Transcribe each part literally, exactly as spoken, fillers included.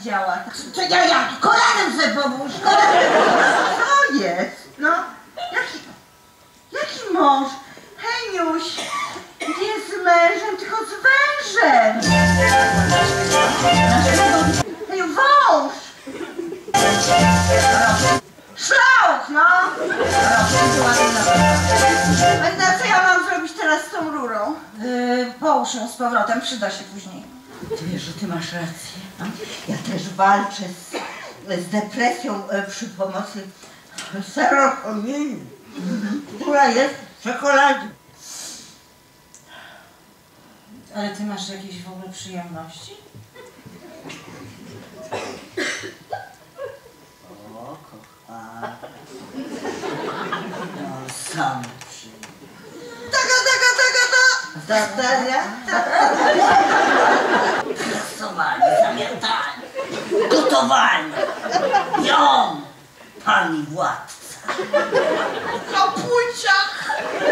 widziała. Co ja, ja, kolanem sobie pomóż, kolanem. Co jest? No, jaki, jaki mąż? Heniuś, nie z mężem, tylko z wężem. Heniu, wąż. Szlauch, no. A co ja mam zrobić teraz z tą rurą? Yy, połóż ją z powrotem, przyda się później. Ty wiesz, że ty masz rację. No? Ja też walczę z, z depresją e, przy pomocy serotoniny, która jest w czekoladzie. Ale ty masz jakieś w ogóle przyjemności? O, kochana. No, sam przyjemność. Taka, taka, taka, ta. Natalia? Prasowanie, zamiatanie, gotowanie. Ją, pan i władca. Kapuciach.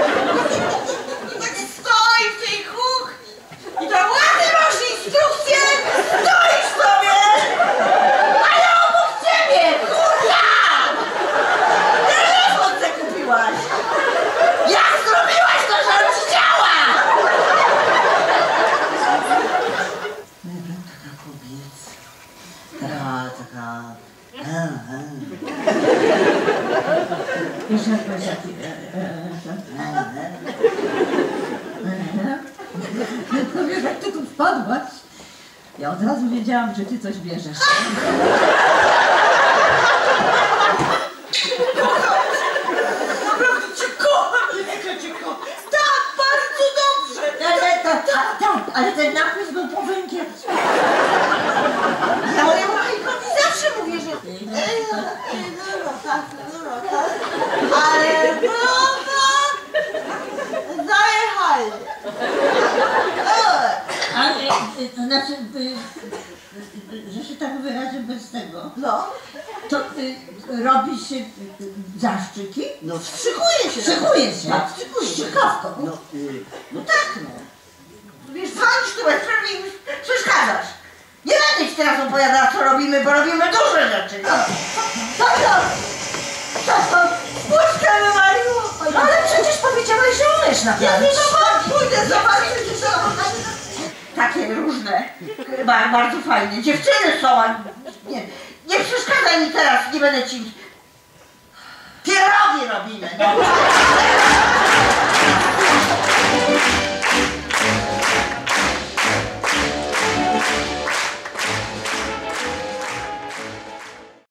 I tak stoi w tej kuchni. I tak ładnie masz instrukcję. Stoisz sobie. A ja obok ciebie, kurwa. Telefon se kupiłaś. Jak zrobiłaś to, że ci działa? Taka kobieca. Taka, taka... Wiesz, jak to jest taki... No wiesz, jak ty tu wpadłaś? Ja od razu wiedziałam, że ty coś bierzesz. Naprawdę cię kocham, Juleka, cię kocham. Tak, bardzo dobrze. Tak, tak, tak, tak, ale ten napis był po węgiersku. Ja mojemu Majkowi zawsze mówię, że... No tak, no tak. Ale prawda... Zajechali. Ale, to znaczy, że się tak wyrażę bez tego. No. To y, robi się y, zaszczyki? No wstrzykuje się. Wstrzykuje się. Tak, wstrzykuje się. Strzykawką. No, y, no tak, no. Wiesz, dzwonisz tu, mi przeszkadzasz. Nie będę ci teraz opowiadała, co robimy, bo robimy duże rzeczy. No. Co to? Co to? Puszkę wywaliło. No ale przecież powiedziałeś, że umiesz naprawić. Ja nie zobaczę, pójdę zobaczyć, co takie różne. Chyba bardzo fajnie. Dziewczyny są, a nie, nie przeszkadzaj mi teraz, nie będę ci... Pierogi robimy, no.